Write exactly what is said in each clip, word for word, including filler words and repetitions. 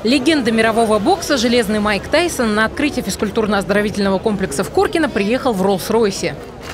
Легенда мирового бокса «Железный Майк Тайсон» на открытие физкультурно-оздоровительного комплекса в Коркино приехал в Роллс-Ройсе.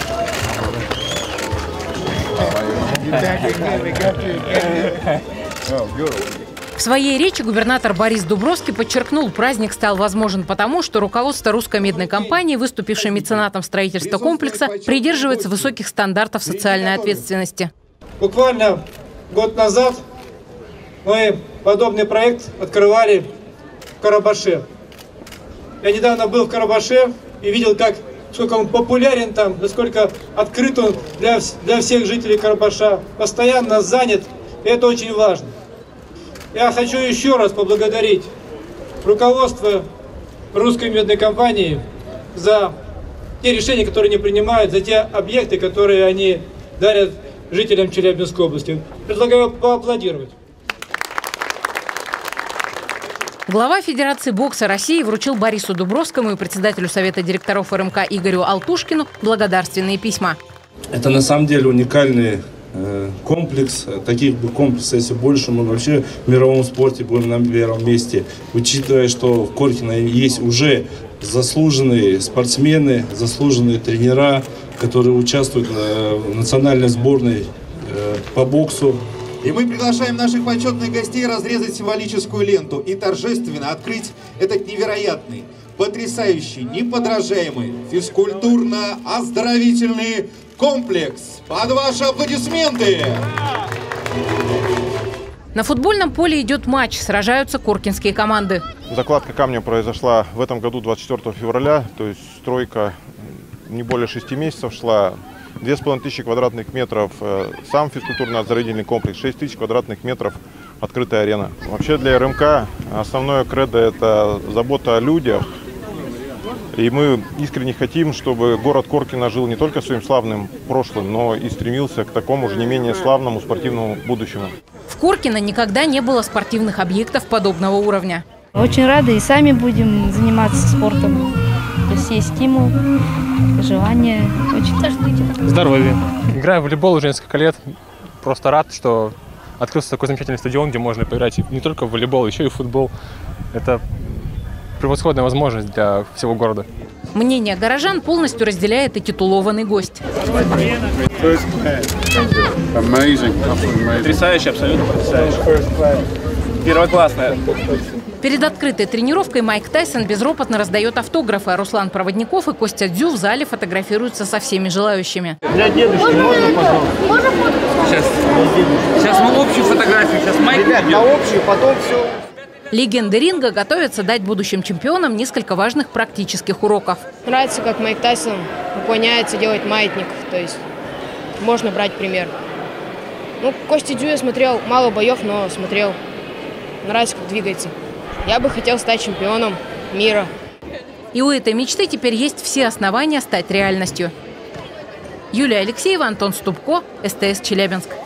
В своей речи губернатор Борис Дубровский подчеркнул, праздник стал возможен потому, что руководство русской медной компании, выступившей меценатом строительства комплекса, придерживается высоких стандартов социальной ответственности. Буквально год назад мы подобный проект открывали в Карабаше. Я недавно был в Карабаше и видел, как, сколько он популярен там, насколько открыт он для, для всех жителей Карабаша, постоянно занят, и это очень важно. Я хочу еще раз поблагодарить руководство русской медной компании за те решения, которые они принимают, за те объекты, которые они дарят жителям Челябинской области. Предлагаю поаплодировать. Глава Федерации бокса России вручил Борису Дубровскому и председателю Совета директоров РМК Игорю Алтушкину благодарственные письма. Это на самом деле уникальный э, комплекс. Таких бы комплексов, если больше, мы вообще в мировом спорте будем на первом месте. Учитывая, что в Коркино есть уже заслуженные спортсмены, заслуженные тренера, которые участвуют э, в национальной сборной э, по боксу. И мы приглашаем наших почетных гостей разрезать символическую ленту и торжественно открыть этот невероятный, потрясающий, неподражаемый физкультурно-оздоровительный комплекс. Под ваши аплодисменты! На футбольном поле идет матч, сражаются коркинские команды. Закладка камня произошла в этом году двадцать четвёртого февраля, то есть стройка не более шести месяцев шла. Две с половиной тысячи квадратных метров сам физкультурно-оздоровительный комплекс, шесть тысяч квадратных метров открытая арена. Вообще для РМК основное кредо – это забота о людях. И мы искренне хотим, чтобы город Коркино жил не только своим славным прошлым, но и стремился к такому же не менее славному спортивному будущему. В Коркино никогда не было спортивных объектов подобного уровня. Очень рады и сами будем заниматься спортом. То есть есть стимул, желание. Очень. Здоровье. Играю в волейбол уже несколько лет. Просто рад, что открылся такой замечательный стадион, где можно поиграть не только в волейбол, еще и в футбол. Это превосходная возможность для всего города. Мнение горожан полностью разделяет и титулованный гость. Потрясающе, абсолютно потрясающе. Первоклассная. Перед открытой тренировкой Майк Тайсон безропотно раздает автографы, а Руслан Проводников и Костя Дзю в зале фотографируются со всеми желающими. Для дедушки можно, пожалуйста? Можно фото? Сейчас, сейчас мы общую фотографию, сейчас Майк идет. На общую, потом все. Легенды ринга готовятся дать будущим чемпионам несколько важных практических уроков. Нравится, как Майк Тайсон уклоняется делать маятник, то есть можно брать пример. Ну, Костя Дзю я смотрел, мало боев, но смотрел. Нравится, как двигается. Я бы хотел стать чемпионом мира. И у этой мечты теперь есть все основания стать реальностью. Юлия Алексеева, Антон Ступко, СТС Челябинск.